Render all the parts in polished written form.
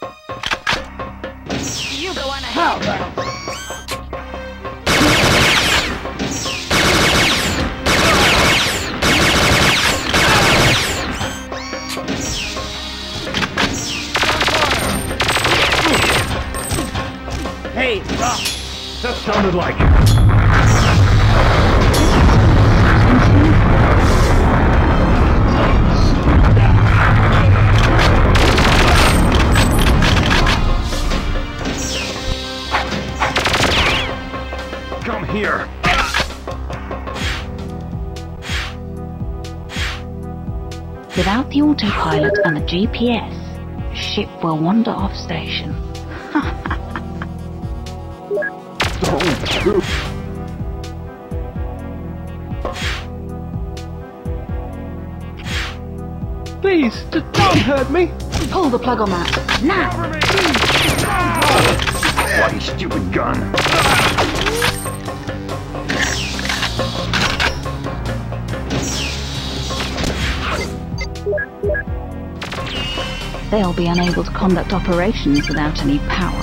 You go on ahead. Hey, Rock! That sounded like it. Come here. Without the autopilot and the GPS, the ship will wander off station. Please, don't hurt me. Pull the plug on that. Now! Bloody stupid gun. They'll be unable to conduct operations without any power.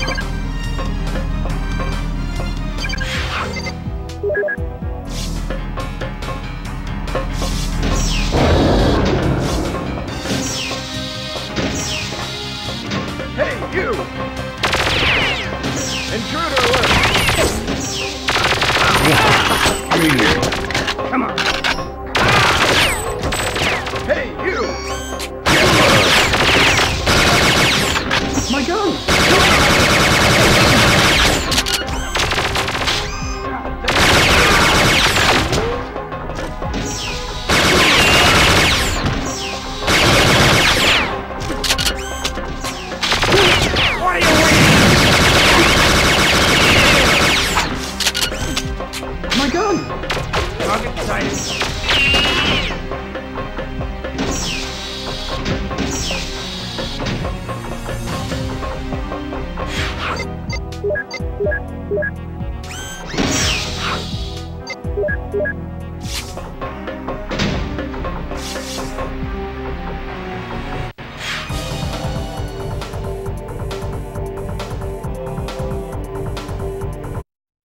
Hey, you! Intruder alert! Come on. Hey, you! My gun! What are you waiting? My gun! Target sighted.